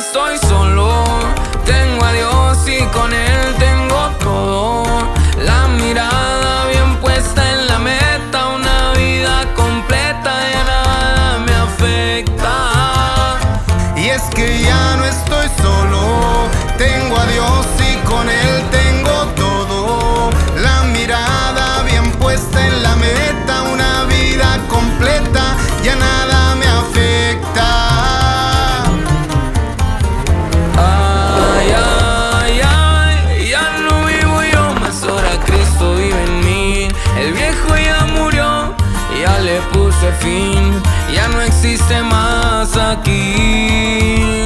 estoy solo. Tengo a Dios y con Él tengo todo. La mirada bien puesta en la meta, una vida completa, ya nada me afecta. Y es que ya no estoy solo, tengo a Dios y con Él tengo todo. La mirada bien puesta en la meta, una vida completa, ya nada me afecta. Ay, ay, ay, ya no vivo yo, más ahora Cristo vive en mí. El viejo ya murió, ya le puse fin, ya no existe más aquí.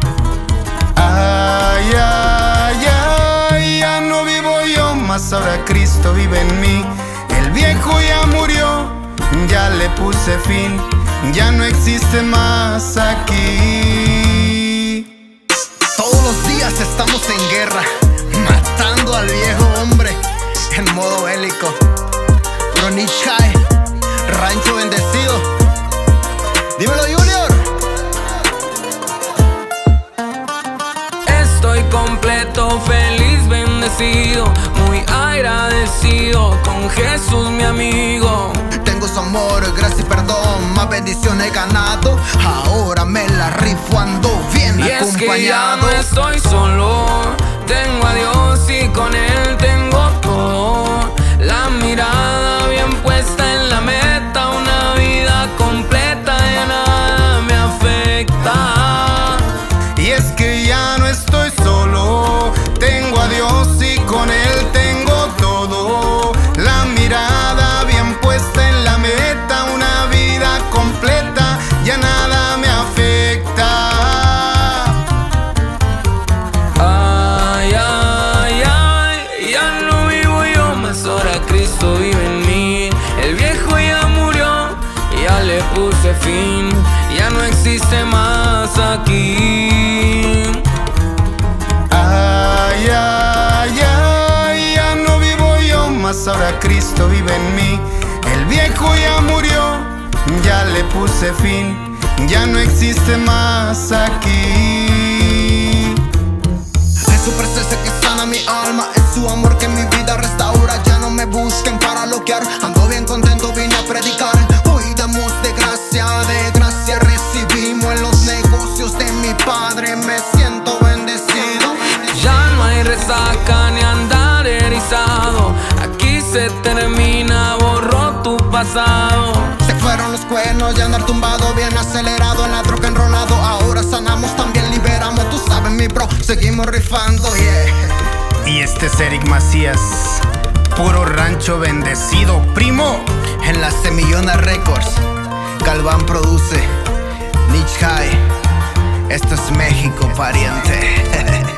Ay, ay, ay, ya no vivo yo, más ahora Cristo vive en mí. El viejo ya murió, ya le puse fin, ya no existe más aquí. Todos los días estamos en guerra, matando al viejo hombre en modo bélico. Puro Niche High, rancho bendecido. Dímelo, Junior. Estoy completo, feliz, bendecido, muy agradecido con Jesús mi amigo. Tengo su amor, gracia y perdón, más bendiciones he ganado. Ahora me la rifo, ando bien Y es que ya acompañado. no estoy solo, tengo a Dios y con Él tengo todo. La mirada bien puesta en la meta, una vida completa, ya nada me afecta. Y es que ya no estoy solo, tengo a Dios y con Él tengo todo. La mirada bien puesta en la meta, una vida completa, ya nada me afecta. Ay, ay, ay, ya no vivo yo, más ahora Cristo vive en mí. El viejo ya murió, ya le puse fin, ya no existe más aquí. Ay, ay, ay, ya no vivo yo, más ahora Cristo vive en mí. El viejo ya murió, ya le puse fin, ya no existe más aquí. Es su presencia que sana mi alma, es su amor que mi vida restaura. Ya no me busquen para bloquear, ando bien contento, vine a predicar. Hoy damos de gracia recibimos en los negocios de mi Padre. Me siento bendecido. Ya no hay resaca ni andar erizado, aquí se termina, borró tu pasado. Se fueron los cuernos y andar tumbado, bien acelerado en la troca enrolado. Ahora sanamos, también liberamos, tú sabes mi bro, seguimos rifando, yeah. Y este es Eric Macías, puro rancho bendecido, primo. En la Semillona Records, Galván produce, Niche High. Esto es México, pariente.